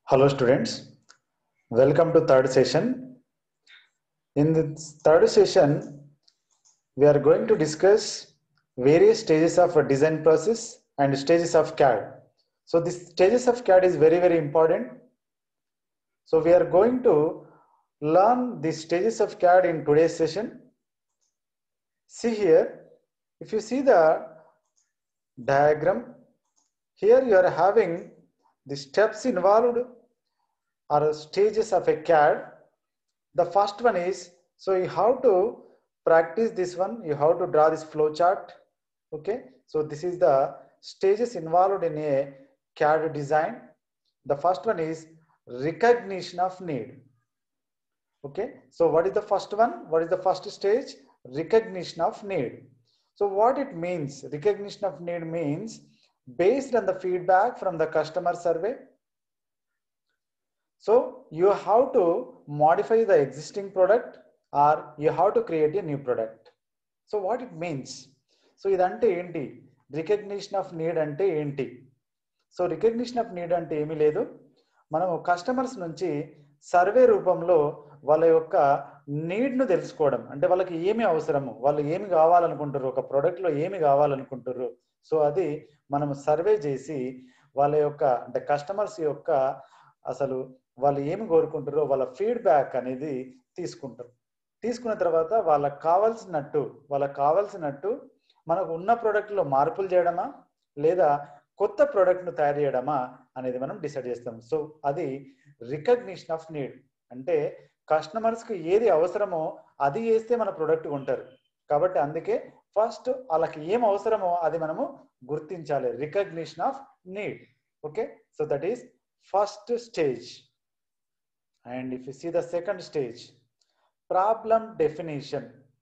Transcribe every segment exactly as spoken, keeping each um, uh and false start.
Hello students, welcome to third session. In this third session, we are going to discuss various stages of a design process and stages of C A D. So this stages of C A D is very very important. So we are going to learn the stages of C A D in today's session. See here, if you see the diagram, here you are having the steps involved or stages of a C A D. The first one is, so you have to practice this one, you have to draw this flow chart. Okay, so this is the stages involved in a C A D design. The first one is recognition of need. Okay, so what is the first one? What is the first stage? Recognition of need. So what it means, recognition of need means based on the feedback from the customer survey. So you have to modify the existing product or you have to create a new product. So what it means? So idante enti? Recognition of need ante enti? So recognition of need ante emi ledu, మనము customers నుంచి survey రూపంలో వాళ్ళ యొక్క నీడ్ను తెలుసుకోవడం, అంటే వాళ్ళకి ఏమి అవసరము, వాళ్ళు ఏమి కావాలనుకుంటారు, ఒక ప్రోడక్ట్లో ఏమి కావాలనుకుంటారు. సో అది మనము సర్వే చేసి వాళ్ళ యొక్క అంటే కస్టమర్స్ యొక్క అసలు వాళ్ళు ఏమి కోరుకుంటారో వాళ్ళ ఫీడ్బ్యాక్ అనేది తీసుకుంటారు. తీసుకున్న తర్వాత వాళ్ళకి కావాల్సినట్టు వాళ్ళకి కావాల్సినట్టు మనకు ఉన్న ప్రోడక్ట్లో మార్పులు చేయడమా లేదా కొత్త ప్రోడక్ట్ను తయారు చేయడమా అనేది మనం డిసైడ్ చేస్తాం. సో అది రికగ్నిషన్ ఆఫ్ నీడ్. అంటే కస్టమర్స్కి ఏది అవసరమో అది చేస్తే మన ప్రోడక్ట్ కొంటారు. కాబట్టి అందుకే ఫస్ట్ వాళ్ళకి ఏం అవసరమో అది మనము గుర్తించాలి. Recognition of need. Okay, so that is first stage. And if you see the second stage, problem definition.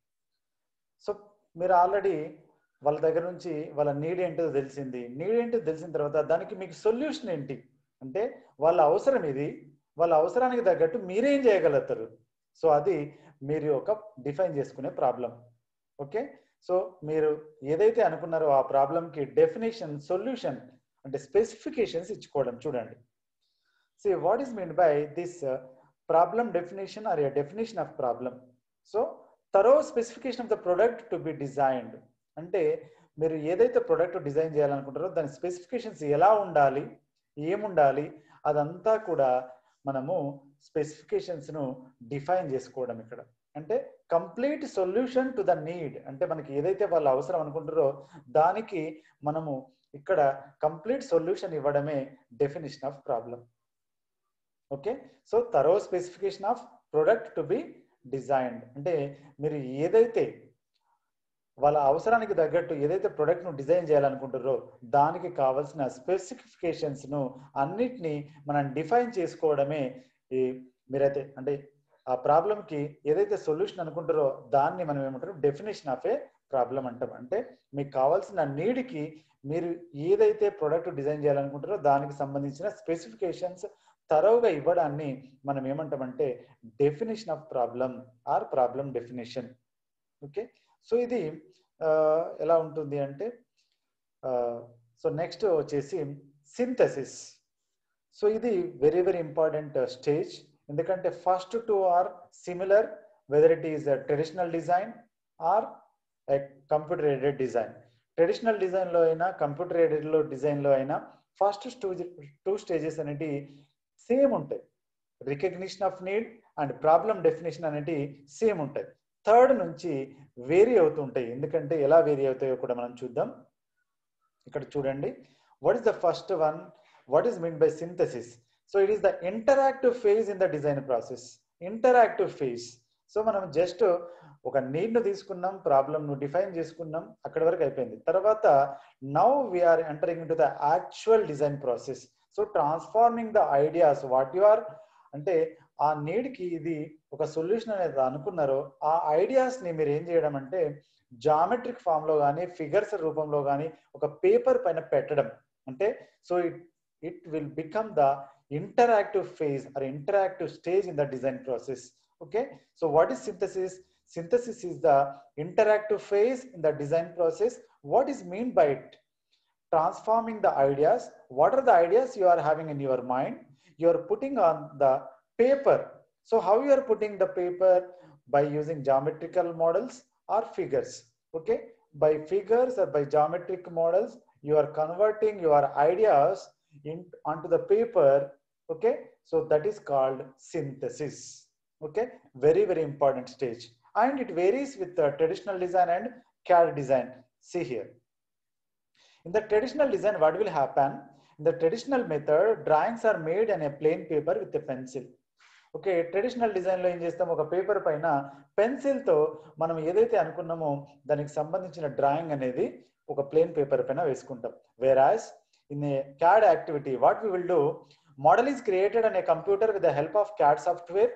So మీరు ఆల్రెడీ వాళ్ళ దగ్గర నుంచి వాళ్ళ నీడ్ ఏంటో తెలిసింది. నీడ్ ఏంటో తెలిసిన తర్వాత దానికి మీకు సొల్యూషన్ ఏంటి అంటే వాళ్ళ అవసరం ఇది, వాళ్ళ అవసరానికి తగ్గట్టు మీరేం చేయగలుగుతారు. సో అది మీరు ఒక డిఫైన్ చేసుకునే ప్రాబ్లం. ఓకే, సో మీరు ఏదైతే అనుకున్నారో ఆ ప్రాబ్లంకి డెఫినేషన్, సొల్యూషన్ అంటే స్పెసిఫికేషన్స్ ఇచ్చుకోవడం. చూడండి, see what is meant by this uh, problem definition or a definition of problem. So thorough specification of the product to be designed. అంటే మీరు ఏదైతే ప్రోడక్ట్ డిజైన్ చేయాలనుకుంటారో దాని స్పెసిఫికేషన్స్ ఎలా ఉండాలి, ఏముండాలి, అదంతా కూడా మనము స్పెసిఫికేషన్స్ను డిఫైన్ చేసుకోవడం. ఇక్కడ అంటే complete solution to the need, అంటే మనకి ఏదైతే వాళ్ళు అవసరం అనుకుంటారో దానికి మనము ఇక్కడ కంప్లీట్ సొల్యూషన్ ఇవ్వడమే definition of problem. Okay, so thorough specification of product to be designed అంటే మీరు ఏదైతే వాళ్ళ అవసరానికి తగ్గట్టు ఏదైతే ప్రొడక్ట్ను డిజైన్ చేయాలనుకుంటారో దానికి కావాల్సిన స్పెసిఫికేషన్స్ను అన్నిటినీ మనం డిఫైన్ చేసుకోవడమే ఈ మీరైతే అంటే ఆ ప్రాబ్లంకి ఏదైతే సొల్యూషన్ అనుకుంటారో దాన్ని మనం ఏమంటారు డెఫినేషన్ ఆఫ్ ఏ ప్రాబ్లం అంటాం. అంటే మీకు కావాల్సిన నీడ్కి మీరు ఏదైతే ప్రొడక్ట్ డిజైన్ చేయాలనుకుంటారో దానికి సంబంధించిన స్పెసిఫికేషన్స్ తరోగా ఇవ్వడాన్ని మనం ఏమంటామంటే definition of problem or problem definition. Okay, so ఇది ఎలా ఉంటుంది అంటే సో నెక్స్ట్ వచ్చేసి సింథసిస్. సో ఇది వెరీ వెరీ ఇంపార్టెంట్ స్టేజ్. ఎందుకంటే first two are similar whether it is traditional design or computer aided design. Traditional డిజైన్లో అయినా కంప్యూటర్ ఎయిడెడ్లో డిజైన్లో అయినా ఫస్ట్ టూ టూ స్టేజెస్ అనేవి సేమ్ ఉంటాయి. Recognition of need and problem definition అనేవి సేమ్ ఉంటాయి. థర్డ్ నుంచి వేరీ అవుతూ ఉంటాయి. ఎందుకంటే ఎలా వేరీ అవుతాయో కూడా మనం చూద్దాం. ఇక్కడ చూడండి, what is the first one, what is mean by synthesis. So it is the interactive phase in the design process. Interactive phase. So మనం జస్ట్ ఒక నీడ్ను తీసుకున్నాం, ప్రాబ్లంను డిఫైన్ చేసుకున్నాం, అక్కడి వరకు అయిపోయింది. తర్వాత now we're entering in to the actual design process. So transforming the ideas what you are అంటే ఆ నీడ్కి ఇది ఒక సొల్యూషన్ అనేది అనుకున్నారో ఆ ఐడియాస్ని మీరు ఏం చేయడం అంటే జామెట్రిక్ ఫామ్లో కానీ ఫిగర్స్ రూపంలో కానీ ఒక పేపర్ పైన పెట్టడం. అంటే so it it will become the interactive phase or interactive stage in the design process. Okay, so what is synthesis? Synthesis is the interactive phase in the design process. What is mean by it? Transforming the ideas. What are the ideas you are having in your mind? you are putting on the paper. So how you are putting the paper? By using geometrical models or figures. Okay, by figures or by geometric models, you are converting your ideas in onto the paper. Okay, so that is called synthesis. Okay, very very important stage, and it varies with the traditional design and C A D design. See here, in the traditional design, what will happen? In the traditional method, drawings are made on a plain paper with a pencil. Okay, traditional డిజైన్లో ఏం చేస్తాం, ఒక paper పైన పెన్సిల్తో మనం ఏదైతే అనుకున్నామో దానికి సంబంధించిన డ్రాయింగ్ అనేది ఒక ప్లేన్ పేపర్ పైన వేసుకుంటాం. Whereas in a CAD activity what we will do, model is created on a computer with the help of CAD software,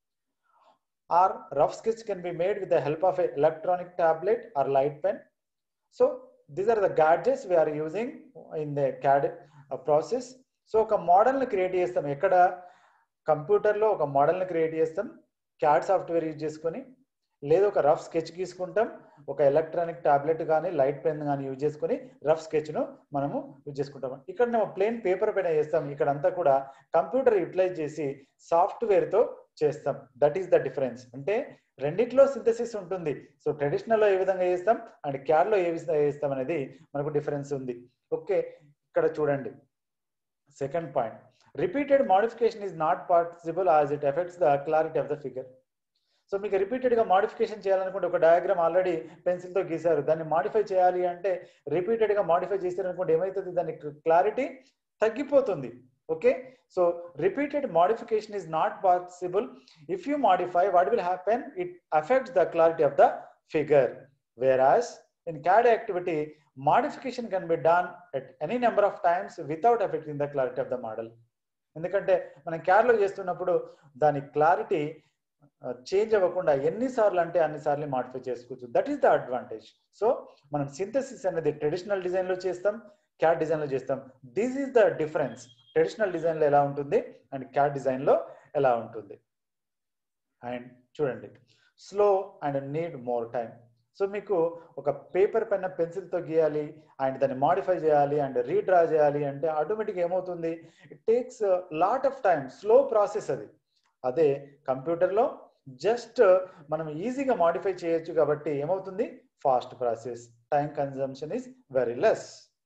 or rough sketch can be made with the help of a electronic tablet or light pen. So these are the gadgets we're using in the CAD process. So ఒక మోడల్ని create చేస్తాం, ఎక్కడ కంప్యూటర్లో ఒక మోడల్ని create చేస్తాం CAD software use చేసుకొని, లేదా ఒక రఫ్ స్కెచ్ గీసుకుంటాం, ఒక ఎలక్ట్రానిక్ టాబ్లెట్ కానీ లైట్ పెన్ కానీ యూజ్ చేసుకొని రఫ్ స్కెచ్ను మనము యూజ్ చేసుకుంటాం. ఇక్కడ మేము ప్లేన్ పేపర్ పైన చేస్తాం, ఇక్కడ అంతా కూడా కంప్యూటర్ యూటిలైజ్ చేసి సాఫ్ట్వేర్తో చేస్తాం. That is the difference. అంటే రెండిట్లో సింథసిస్ ఉంటుంది. సో ట్రెడిషనల్లో ఏ విధంగా చేస్తాం అండ్ క్యాడ్లో ఏ విధంగా చేస్తాం అనేది మనకు డిఫరెన్స్ ఉంది. ఓకే, ఇక్కడ చూడండి second point, repeated modification is not possible as it effects the clarity of the figure. So మీకు రిపీటెడ్గా మోడిఫికేషన్ చేయాలనుకుంటే, ఒక డయాగ్రామ్ ఆల్రెడీ పెన్సిల్తో గీశారు, దాన్ని మాడిఫై చేయాలి అంటే రిపీటెడ్గా మాడిఫై చేశారనుకుంటే ఏమవుతుంది, దాని క్లారిటీ తగ్గిపోతుంది. Okay, so repeated modification is not possible. If you modify what will happen, it affects the clarity of the figure. Whereas in CAD activity modification can be done at any number of times without affecting the clarity of the model. ఎందుకంటే మనం క్యాడ్లో చేస్తున్నప్పుడు దాని clarity change అవ్వకుండా ఎన్నిసార్లు అంటే అన్నిసార్లు modify చేసుకోవచ్చు. That is the advantage. So మనం సింథసిస్ అనేది ట్రెడిషనల్ డిజైన్లో చేస్తాం, క్యాడ్ డిజైన్లో చేస్తాం. This is the difference. Traditional డిజైన్లో ఎలా ఉంటుంది అండ్ క్యాడ్ డిజైన్లో ఎలా ఉంటుంది. అండ్ చూడండి, slow and need more time. So మీకు ఒక పేపర్ పైన పెన్సిల్తో గీయాలి అండ్ దాన్ని మాడిఫై చేయాలి అండ్ రీడ్రా చేయాలి అంటే ఆటోమేటిక్గా ఏమవుతుంది, it takes lot of time, slow process అది. అదే కంప్యూటర్లో జస్ట్ మనం ఈజీగా మాడిఫై చేయొచ్చు కాబట్టి ఏమవుతుంది, fast process, time consumption is very less.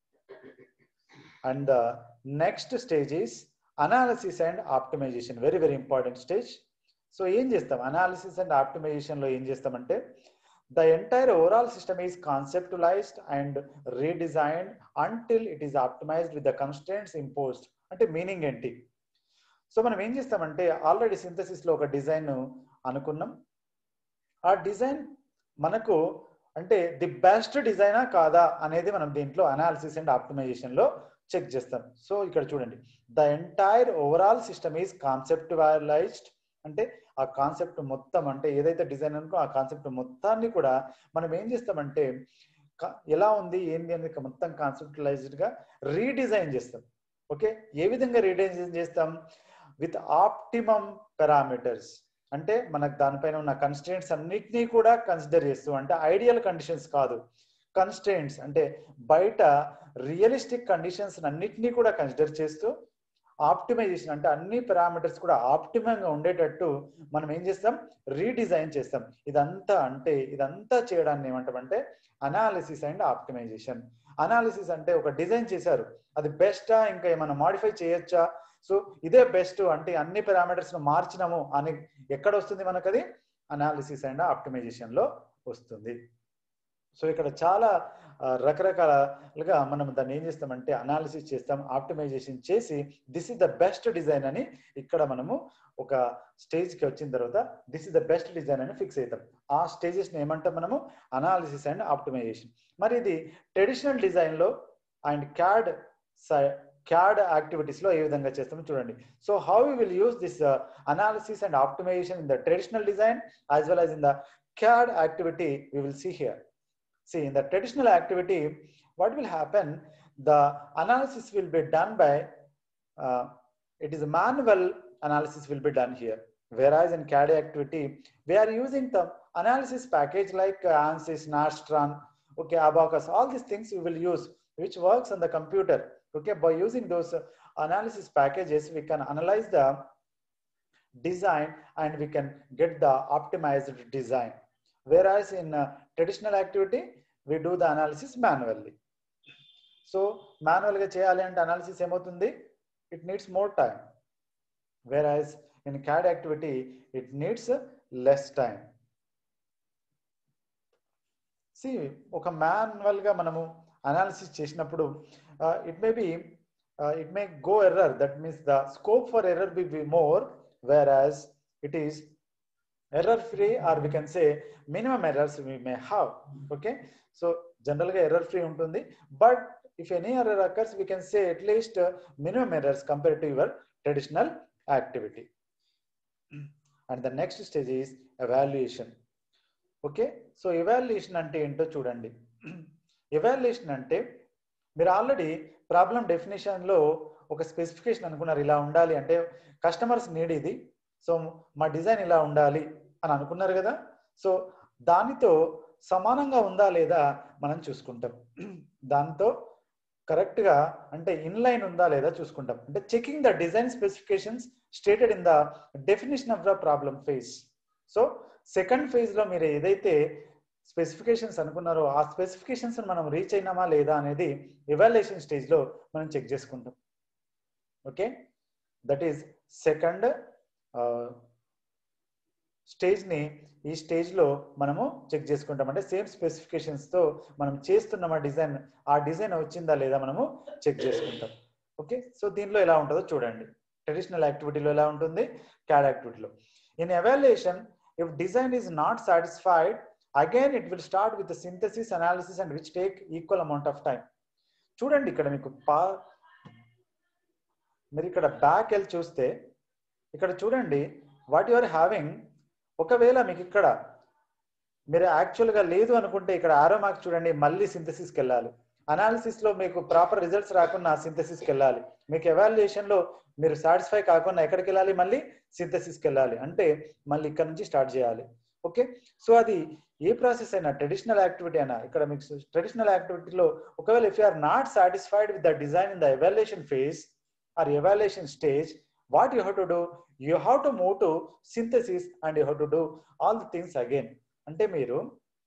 And the next stage is analysis and optimisation, very very important stage. So ఏం చేస్తాం అనాలిసిస్ అండ్ ఆప్టిమైజేషన్లో ఏం చేస్తామంటే, the entire overall system is conceptualized and redesigned until it is optimized with the constraints imposed. అంటే meaning ఏంటి? So మనం ఏం చేస్తామంటే, already సింథసిస్లో ఒక డిజైన్ అనుకున్నాం, ఆ డిజైన్ మనకు అంటే ది బెస్ట్ డిజైనా కాదా అనేది మనం దీంట్లో అనాలిసిస్ అండ్ ఆప్టిమైజేషన్లో చెక్ చేస్తాం. సో ఇక్కడ చూడండి, the entire overall system is conceptualised, అంటే ఆ కాన్సెప్ట్ మొత్తం, అంటే ఏదైతే డిజైన్ అనుకో ఆ కాన్సెప్ట్ మొత్తాన్ని కూడా మనం ఏం చేస్తామంటే ఎలా ఉంది ఏంది అనేది మొత్తం కాన్సెప్టువలైజ్డ్గా రీడిజైన్ చేస్తాం. ఓకే, ఏ విధంగా రీడిజైన్ చేస్తాం, విత్ ఆప్టిమమ్ పారామీటర్స్. అంటే మనకు దానిపైన ఉన్న కన్స్ట్రెయింట్స్ అన్నిటినీ కూడా కన్సిడర్ చేస్తూ, అంటే ఐడియల్ కండిషన్స్ కాదు, కన్స్ట్రెయింట్స్ అంటే బయట రియలిస్టిక్ కండిషన్స్ అన్నిటినీ కూడా కన్సిడర్ చేస్తూ, ఆప్టిమైజేషన్ అంటే అన్ని పారామీటర్స్ కూడా ఆప్టిమంగా ఉండేటట్టు మనం ఏం చేస్తాం, రీడిజైన్ చేస్తాం. ఇదంతా అంటే ఇదంతా చేయడాన్ని ఏమంటామంటే అనాలిసిస్ అండ్ ఆప్టిమైజేషన్. అనాలిసిస్ అంటే ఒక డిజైన్ చేశారు, అది బెస్టా ఇంకా ఏమైనా మాడిఫై చేయొచ్చా, సో ఇదే బెస్ట్ అంటే అన్ని పారామీటర్స్ మార్చినాము అని ఎక్కడ వస్తుంది మనకు, అది అనాలిసిస్ అండ్ ఆప్టిమైజేషన్ లో వస్తుంది. సో ఇక్కడ చాలా రకరకాలుగా మనం దాన్ని ఏం చేస్తామంటే అనాలిసిస్ చేస్తాం, ఆప్టిమైజేషన్ చేసి this is the best design అని ఇక్కడ మనము ఒక స్టేజ్కి వచ్చిన తర్వాత this is the best design అని ఫిక్స్ అవుతాం. ఆ స్టేజెస్ని ఏమంటాం మనము, అనాలిసిస్ అండ్ ఆప్టిమైజేషన్. మరి ఇది ట్రెడిషనల్ డిజైన్లో అండ్ క్యాడ్ క్యాడ్ యాక్టివిటీస్లో ఏ విధంగా చేస్తామో చూడండి. So how we will use this analysis and optimisation in the traditional design as well as in the CAD activity we will see here. See, in the traditional activity, what will happen, the analysis will be done by, uh, it is a manual analysis will be done here. Whereas in C A D activity, we are using the analysis package like uh, ANSYS, Nastran, okay, Abacus, all these things we will use, which works on the computer. Okay, by using those uh, analysis packages, we can analyze the design and we can get the optimized design. Whereas in uh, traditional activity, we do the analysis manually. So manual ga cheyali ante analysis emotundi, it needs more time. Whereas in C A D activity, it needs less time. See, oka manual ga manamu analysis chesinappudu, uh, it may be uh, it may go error. That means the scope for error will be more, whereas it is error free, or we can say minimum errors we may have. Okay, so general ga error free untundi, but if any error occurs, we can say at least uh, minimum errors compared to your traditional activity. And the next stage is evaluation. Okay, so evaluation ante ento chudandi. Evaluation ante మీరు already problem డెఫినేషన్లో ఒక specification అనుకున్నారు, ఇలా ఉండాలి అంటే customers need ఇది, so మా design ఇలా ఉండాలి అని అనుకున్నారు కదా. సో దానితో సమానంగా ఉందా లేదా మనం చూసుకుంటాం, దాంతో కరెక్ట్గా అంటే ఇన్లైన్ ఉందా లేదా చూసుకుంటాం. అంటే checking the design specifications stated in the definition of the problem phase. So second ఫేజ్లో మీరు ఏదైతే స్పెసిఫికేషన్స్ అనుకున్నారో ఆ స్పెసిఫికేషన్స్ మనం రీచ్ అయినామా లేదా అనేది ఎవాల్యుయేషన్ స్టేజ్లో మనం చెక్ చేసుకుంటాం. ఓకే, దట్ ఈస్ సెకండ్ స్టేజ్ని ఈ స్టేజ్లో మనము చెక్ చేసుకుంటాం. అంటే సేమ్ స్పెసిఫికేషన్స్తో మనం చేస్తున్నమా డిజైన్, ఆ డిజైన్ వచ్చిందా లేదా మనము చెక్ చేసుకుంటాం. ఓకే, సో దీనిలో ఎలా ఉంటుందో చూడండి. ట్రెడిషనల్ యాక్టివిటీలో ఎలా ఉంటుంది, క్యాడ్ యాక్టివిటీలో. In evaluation, if design is not satisfied, again it will start with the synthesis analysis and which take equal amount of time. చూడండి ఇక్కడ మీకు పా మీరు ఇక్కడ బ్యాక్ వెళ్ళి చూస్తే ఇక్కడ చూడండి వాట్ యు ఆర్ హ్యావింగ్. ఒకవేళ మీకు ఇక్కడ మీరు యాక్చువల్గా లేదు అనుకుంటే ఇక్కడ ఆరో మార్క్ చూడండి, మళ్ళీ సింథసిస్కి వెళ్ళాలి. అనాలిసిస్లో మీకు ప్రాపర్ రిజల్ట్స్ రాకుండా సింథసిస్కి వెళ్ళాలి. మీకు ఎవాల్యుయేషన్లో మీరు సాటిస్ఫై కాకుండా ఎక్కడికి వెళ్ళాలి, మళ్ళీ సింథసిస్కి వెళ్ళాలి. అంటే మళ్ళీ ఇక్కడ నుంచి స్టార్ట్ చేయాలి. ఓకే, సో అది ఏ ప్రాసెస్ అయినా ట్రెడిషనల్ యాక్టివిటీ అయినా, ఇక్కడ మీకు ట్రెడిషనల్ యాక్టివిటీలో ఒకవేళ if you are not satisfied with the design in the evaluation phase or evaluation stage, what you have to do, you have to move to synthesis and you have to do all the things again. అంటే మీరు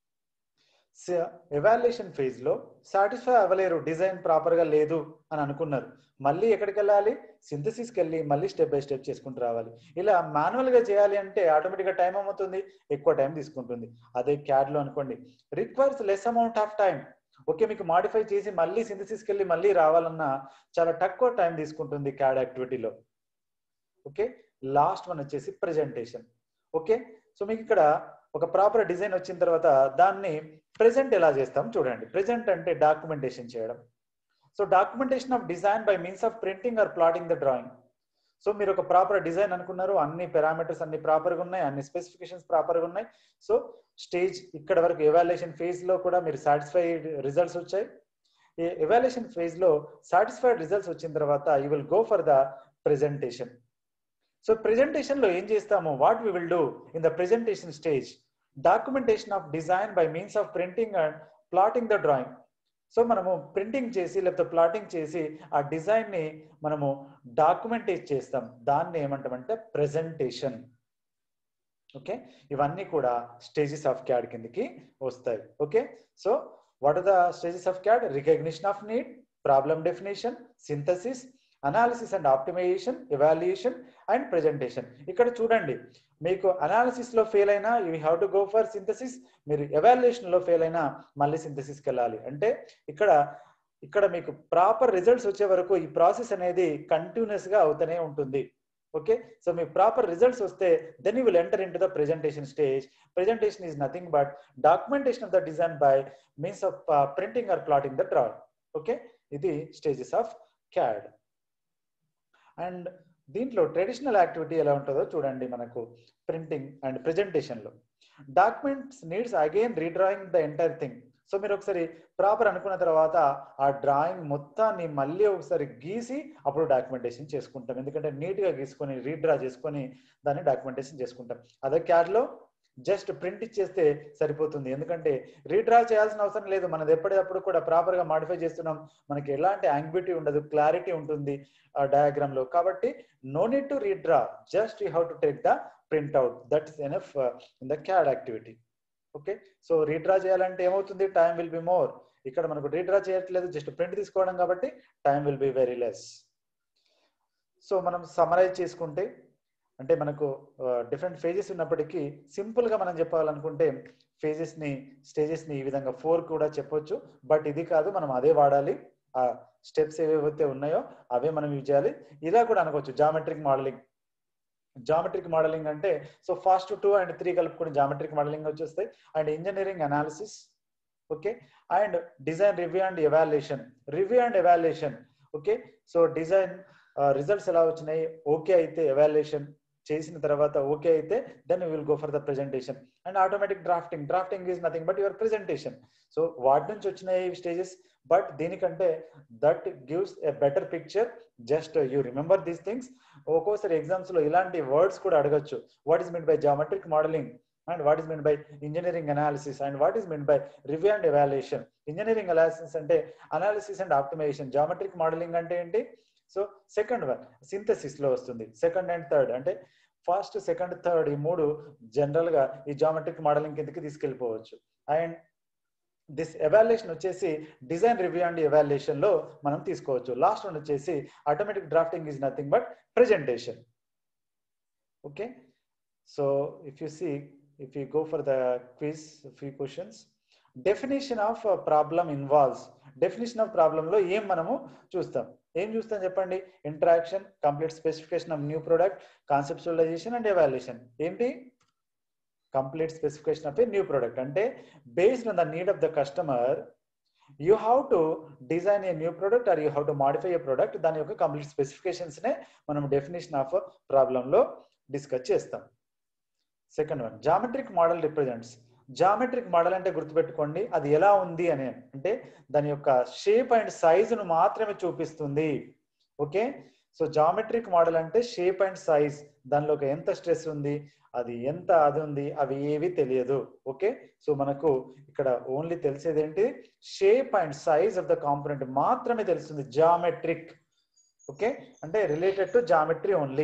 evaluation phase లో satisfy అవ్వలేరు, design proper గా లేదు అని అనుకున్నారు, మళ్ళీ ఎక్కడికి వెళ్ళాలి, సింథసిస్కి వెళ్ళి మళ్ళీ స్టెప్ బై స్టెప్ చేసుకుంటూ రావాలి. ఇలా మాన్యువల్ గా చేయాలి అంటే ఆటోమేటిక్ గా టైం ఏమవుతుంది, ఎక్కువ టైం తీసుకుంటుంది. అదే క్యాడ్ లో అనుకోండి, requires less amount of time. Okay, మీకు మాడిఫై చేసి మళ్ళీ సింథసిస్కి వెళ్ళి మళ్ళీ రావాలన్నా చాలా తక్కువ టైం తీసుకుంటుంది క్యాడ్ యాక్టివిటీలో. ఓకే, లాస్ట్ వన్ వచ్చేసి ప్రెజెంటేషన్. ఓకే, సో మీకు ఇక్కడ ఒక ప్రాపర్ డిజైన్ వచ్చిన తర్వాత దాన్ని ప్రెజెంట్ ఎలా చేస్తాం చూడండి. ప్రెజెంట్ అంటే డాక్యుమెంటేషన్ చేయడం. So documentation of design by means of printing or plotting the drawing. So మీరు ఒక ప్రాపర్ డిజైన్ అనుకున్నారు, అన్ని పారామీటర్స్ అన్ని ప్రాపర్గా ఉన్నాయి, అన్ని స్పెసిఫికేషన్స్ ప్రాపర్గా ఉన్నాయి. సో స్టేజ్ ఇక్కడ వరకు ఎవాల్యుయేషన్ ఫేజ్ లో కూడా మీరు సాటిస్ఫైడ్ రిజల్ట్స్ వచ్చాయి. ఈ ఎవాల్యుయేషన్ ఫేజ్ లో సాటిస్ఫైడ్ రిజల్ట్స్ వచ్చిన తర్వాత you will go for the presentation. So presentation లో ఏం చేస్తాము, what we will do in the presentation stage, documentation of design by means of printing and plotting the drawing. So మనము printing చేసి లేకపోతే plotting చేసి ఆ డిజైన్ ని మనము డాక్యుమెంటేట్ చేస్తాం, దాన్ని ఏమంటామంటే ప్రెజెంటేషన్. ఓకే, ఇవన్నీ కూడా స్టేజెస్ ఆఫ్ క్యాడ్ కిందకి వస్తాయి. Okay, so what are the stages of CAD? Recognition of need, problem definition, synthesis, analysis and optimization, evaluation and presentation. ఇక్కడ చూడండి, మీకు అనాలిసిస్ లో ఫెయిల్ అయినా you have to go for synthesis, మీరు evaluation లో fail అయినా మళ్ళీ సింథసిస్కి వెళ్ళాలి. అంటే ఇక్కడ ఇక్కడ మీకు ప్రాపర్ రిజల్ట్స్ వచ్చే వరకు ఈ ప్రాసెస్ అనేది కంటిన్యూస్ గా అవుతూనే ఉంటుంది. ఓకే, సో మీకు ప్రాపర్ రిజల్ట్స్ వస్తే then you will enter in to the presentation stage. Presentation is nothing but documentation of the design by means of printing or plotting the drawing. Okay, ఇది stages of CAD. And దీంట్లో traditional activity ఎలా ఉంటుందో చూడండి. మనకు printing and presentation లో documents needs again redrawing the entire thing. So మీరు ఒకసారి proper అనుకున్న తర్వాత ఆ డ్రాయింగ్ మొత్తాన్ని మళ్ళీ ఒకసారి గీసి అప్పుడు డాక్యుమెంటేషన్ చేసుకుంటాం. ఎందుకంటే నీట్ గా గీసుకొని రీడ్రా చేసుకొని దాన్ని డాక్యుమెంటేషన్ చేసుకుంటాం. అదే క్యాడ్ లో జస్ట్ ప్రింట్ ఇచ్చేస్తే సరిపోతుంది. ఎందుకంటే రీడ్రా చేయాల్సిన అవసరం లేదు. మనది ఎప్పటికప్పుడు కూడా ప్రాపర్గా మాడిఫై చేస్తున్నాం. మనకి ఎలాంటి యాంగ్విటీ ఉండదు, క్లారిటీ ఉంటుంది డయాగ్రామ్ లో. కాబట్టి no need to redraw, just you have to take the print out. That is enough in the CAD activity. Okay, so redraw చేయాలంటే ఏమవుతుంది, టైం విల్ బి మోర్. ఇక్కడ మనకు రీడ్రా చేయట్లేదు, జస్ట్ ప్రింట్ తీసుకోవడం కాబట్టి time will be very less. So మనం summarize చేసుకుంటే, అంటే మనకు డిఫరెంట్ ఫేజెస్ ఉన్నప్పటికీ సింపుల్గా మనం చెప్పాలనుకుంటే ఫేజెస్ని స్టేజెస్ని ఈ విధంగా ఫోర్ కూడా చెప్పొచ్చు. బట్ ఇది కాదు, మనం అదే వాడాలి. ఆ స్టెప్స్ ఏవైతే ఉన్నాయో అవే మనం యూజ్ చేయాలి. ఇలా కూడా అనుకోవచ్చు జామెట్రిక్ మోడలింగ్. జామెట్రిక్ మోడలింగ్ అంటే so first two and three కలుపుకొని జామెట్రిక్ మోడలింగ్ వచ్చేస్తాయి. And engineering analysis, okay, and design review and evaluation. Review and evaluation, okay. So design results ఎలా వచ్చినాయి, ఓకే అయితే ఎవాల్యుయేషన్ చేసిన తర్వాత ఓకే అయితే then will go for the presentation. And automatic drafting, drafting is nothing but your presentation. So వాటి నుంచి వచ్చినాయి stages, but దీనికంటే that gives a better picture. Just you remember these things. ఒక్కోసారి exams లో ఇలాంటి వర్డ్స్ కూడా అడగచ్చు. What is mean by geometric modeling and what is mean by engineering analysis and what is mean by review and evaluation. Engineering analysis అంటే analysis and optimization. Geometric modeling అంటే ఏంటి, so second one synthesis లో వస్తుంది. Second and third అంటే first, second, third ఈ మూడు general గా ఈ జామెట్రిక్ మోడలింగ్ కిందకి తీసుకెళ్ళిపోవచ్చు. అండ్ దిస్ ఎవాల్యుయేషన్ వచ్చేసి డిజైన్ రివ్యూ అండ్ ఎవాల్యుయేషన్ లో మనం తీసుకోవచ్చు. లాస్ట్ వన్ వచ్చేసి automatic drafting is nothing but presentation. Okay, so if you see, if you go for the quiz few questions. Definition of problem involves. Definition of problem లో ఏం మనము చూస్తాం, ఏం చూస్తాం చెప్పండి. Interaction, complete specification of new product, conceptualization and evaluation. ఏంటి complete specification of a new product అంటే based on the need of the customer you have to design A new product or you have to modify a product. దాని యొక్క complete specifications నే మనం definition of problem లో discuss చేస్తాం. Second one geometric model represents. Geometric model అంటే గుర్తుపెట్టుకోండి, అది ఎలా ఉంది అని, అంటే దాని యొక్క షేప్ అండ్ సైజును మాత్రమే చూపిస్తుంది. ఓకే, సో జామెట్రిక్ మోడల్ అంటే షేప్ అండ్ సైజ్, దానిలో ఎంత స్ట్రెస్ ఉంది, అది ఎంత అది ఉంది, అవి ఏవి తెలియదు. ఓకే, సో మనకు ఇక్కడ ఓన్లీ తెలిసేది ఏంటి, shape and size of the component మాత్రమే తెలుస్తుంది జామెట్రిక్. ఓకే, అంటే related to geometry only.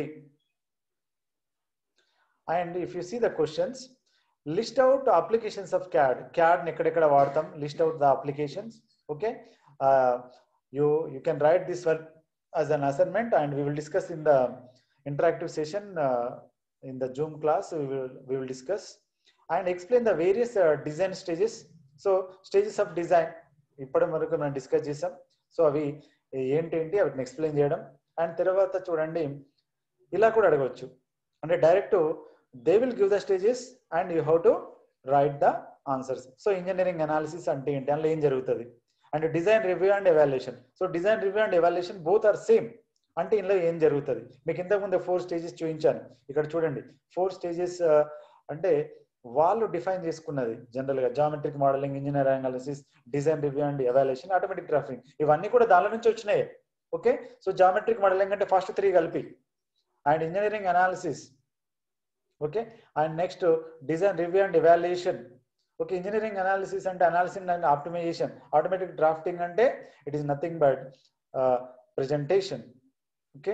And if you see the questions, list out applications of CAD. CAD ఎక్కడెక్కడ వాడతాం, list out the applications. Okay, you you can write this one as an assignment and we will discuss in the interactive session uh, in the Zoom class. We will we will discuss and explain the various uh, design stages. So stages of design ఇప్పటి వరకు మనం discuss చేసాం. So అవి ఏంటి ఏంటి వాటిని explain చేయడం. And తర్వాత చూడండి ఇలా కూడా అడగవచ్చు, అంటే direct they will give the stages and you have to write the answers. So engineering analysis అంటే ఏంటి, అందులో ఏం జరుగుతుంది. And design review and evaluation. So design review and evaluation both are same, అంటే ఇందులో ఏం జరుగుతుంది. మీకు ఇంతకుముందు ఫోర్ స్టేజెస్ చూపించాను, ఇక్కడ చూడండి ఫోర్ స్టేజెస్ అంటే వాళ్ళు డిఫైన్ చేసుకున్నది జనరల్ గా geometric modeling, engineering analysis, design review and evaluation, automatic drafting, ఇవన్నీ కూడా దాని నుంచి వచ్చినాయి. ఓకే, సో జామెట్రిక్ మోడలింగ్ అంటే ఫస్ట్ త్రీ కలిపి, and engineering analysis, okay, and next design review and evaluation. Okay, engineering analysis అంటే analysis and optimization, automatic drafting అంటే it is nothing but presentation. Okay,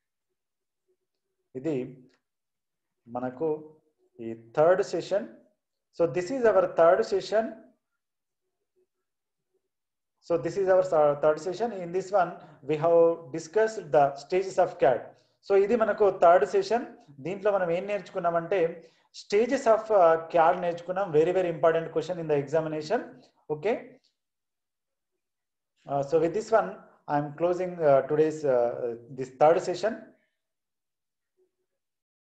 ఇది మనకు ఈ third session. So this is our third session. So this is our third session. In this one we have discussed the stages of CAD. So ఇది మనకు third session. దీంట్లో మనం ఏం నేర్చుకున్నామంటే stages of CAD నేర్చుకున్నాం. Very very important question in the examination. Okay, so with this one I'm closing today's this third session.